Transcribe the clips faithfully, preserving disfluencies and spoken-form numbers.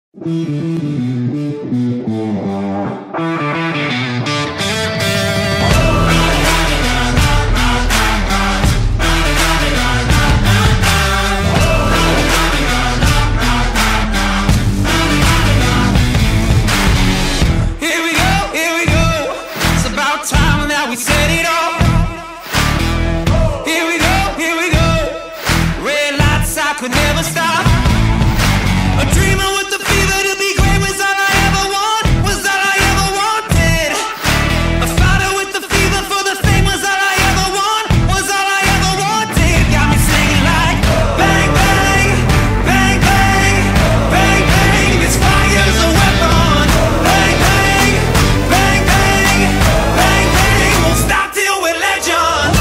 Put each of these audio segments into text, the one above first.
We said it all. Here we go, here we go. Red lights, I could never stop. A dreamer with the fever to be great was all I ever want, was all I ever wanted. A fighter with the fever for the fame was all I ever want, was all I ever wanted. Got me singing like bang, bang, bang, bang, bang, bang. This fire's a weapon. Bang, bang, bang, bang, bang, bang. Won't stop till we're legends.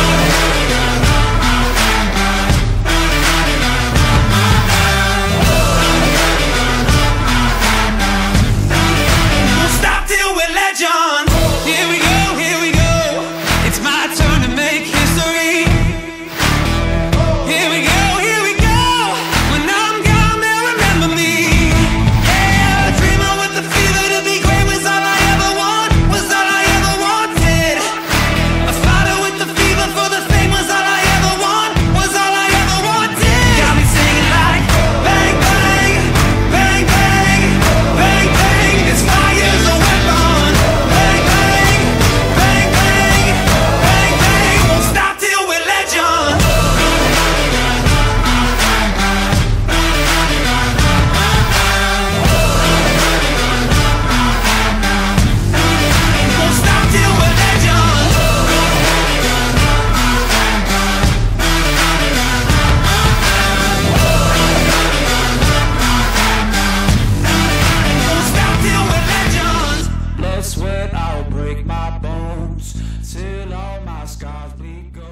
Won't stop till we're legends. Here we go, here we go. It's my turn to make history. Here we go, here we go. When I'm gone, they'll remember me. Yeah, a dreamer with the fever to be great was all I ever want, was all I ever wanted. A fighter with the fever for the fame was all I ever want, was all I ever wanted. Got me singing like bang, bang, bang, bang, bang, bang. This fire's a weapon. Bang, bang, bang, bang, bang, bang. Won't stop till we're legends. Won't stop till we're legends. Won't stop till we're legends. Blood, sweat, I'll break my bones till all my scars bleed gold.